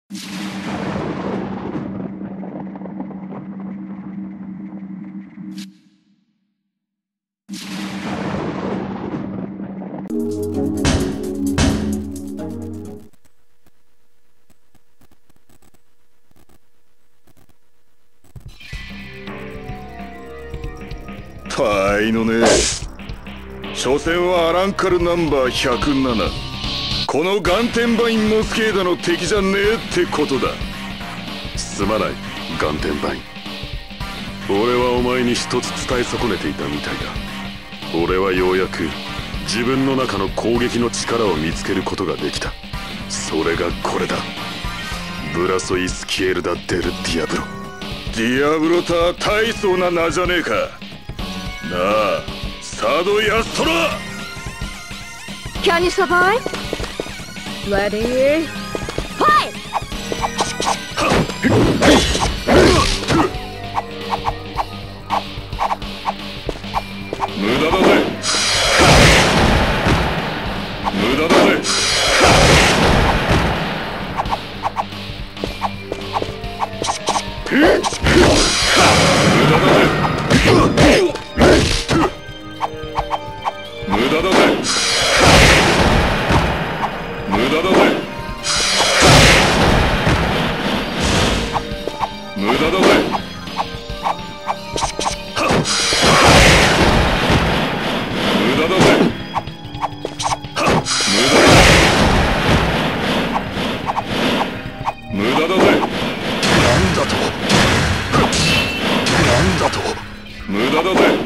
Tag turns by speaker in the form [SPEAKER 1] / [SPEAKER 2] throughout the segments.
[SPEAKER 1] たいのね。所詮はアランカルナンバー107。このガンテンバイン・モスケーダの敵じゃねえってことだ。
[SPEAKER 2] すまない、ガンテンバイン。俺はお前に一つ伝え損ねていたみたいだ。俺はようやく自分の中の攻撃の力を見つけることができた。それがこれだ。ブラソイスキエルダ・デル・ディアブロ。
[SPEAKER 1] ディアブロとは大層な名じゃねえか。なあ、サードヤストラ。
[SPEAKER 3] Can you survive? Ready? Fight!
[SPEAKER 1] 無駄だぜ。無駄だぜ。無駄だぜ。無駄だぜ。無駄だぜ。無駄だぜ。無駄だぜ。無駄だぜ。
[SPEAKER 2] なんだと。なんだと。
[SPEAKER 1] 無駄だぜ。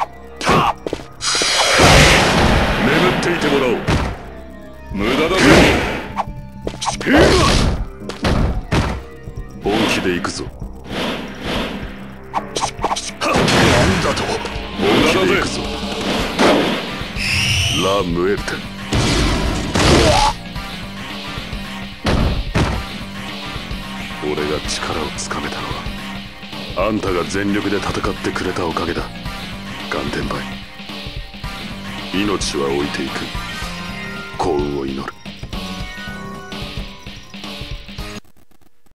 [SPEAKER 2] 眠っていてもらおう。
[SPEAKER 1] 無駄だぜ。
[SPEAKER 2] 本気で行くぞ。なんだと。本気で行くぞ。ラ・ムエルテン。俺が力をつかめたのはあんたが全力で戦ってくれたおかげだ。ガンテンバイン、命は置いていく。幸運を祈る。